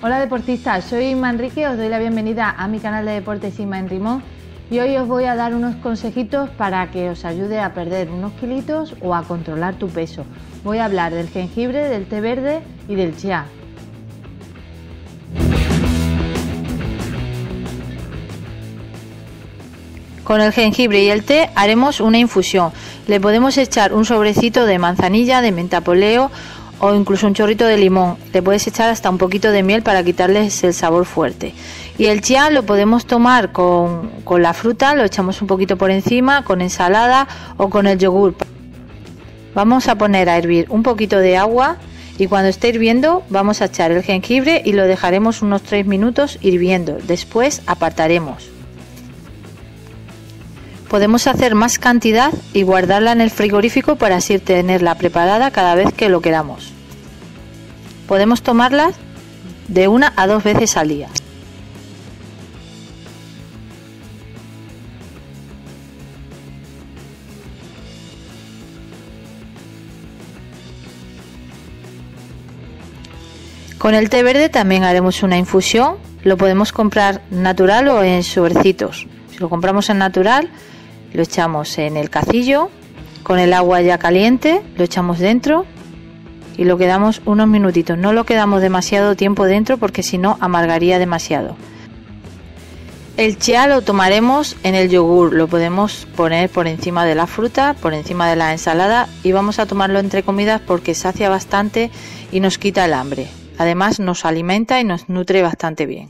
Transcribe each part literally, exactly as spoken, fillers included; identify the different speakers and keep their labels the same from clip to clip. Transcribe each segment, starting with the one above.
Speaker 1: Hola deportistas, soy Inma Enrique, os doy la bienvenida a mi canal de deportes Inma en Rimón y hoy os voy a dar unos consejitos para que os ayude a perder unos kilitos o a controlar tu peso. Voy a hablar del jengibre, del té verde y del chía. Con el jengibre y el té haremos una infusión. Le podemos echar un sobrecito de manzanilla, de menta poleo o incluso un chorrito de limón. Le puedes echar hasta un poquito de miel para quitarles el sabor fuerte. Y el chía lo podemos tomar con, con la fruta, lo echamos un poquito por encima, con ensalada o con el yogur. Vamos a poner a hervir un poquito de agua y cuando esté hirviendo vamos a echar el jengibre y lo dejaremos unos tres minutos hirviendo. Después apartaremos. Podemos hacer más cantidad y guardarla en el frigorífico para así tenerla preparada cada vez que lo queramos. Podemos tomarla de una a dos veces al día. Con el té verde también haremos una infusión. Lo podemos comprar natural o en sobrecitos. Si lo compramos en natural, lo echamos en el cacillo con el agua ya caliente, lo echamos dentro y lo quedamos unos minutitos. No lo quedamos demasiado tiempo dentro porque si no amargaría demasiado. El chía lo tomaremos en el yogur, lo podemos poner por encima de la fruta, por encima de la ensalada y vamos a tomarlo entre comidas porque sacia bastante y nos quita el hambre. Además nos alimenta y nos nutre bastante bien.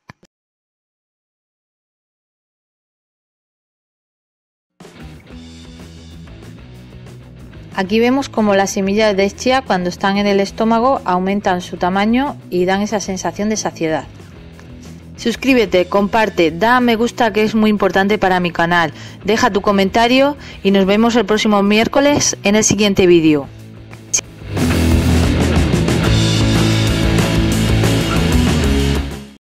Speaker 1: Aquí vemos como las semillas de chía cuando están en el estómago aumentan su tamaño y dan esa sensación de saciedad. Suscríbete, comparte, da a me gusta que es muy importante para mi canal, deja tu comentario y nos vemos el próximo miércoles en el siguiente vídeo.